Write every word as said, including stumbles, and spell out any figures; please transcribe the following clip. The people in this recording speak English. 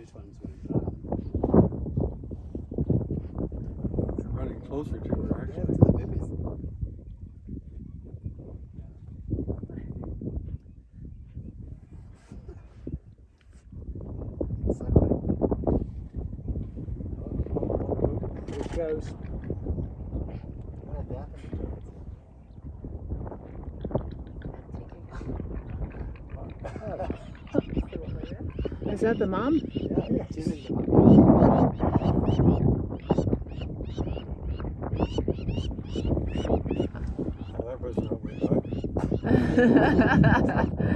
Which one's going to You're running closer to her, yeah, actually. to the babies. There it goes. Is that the mom? Yeah, she's in the Well, that was not way back.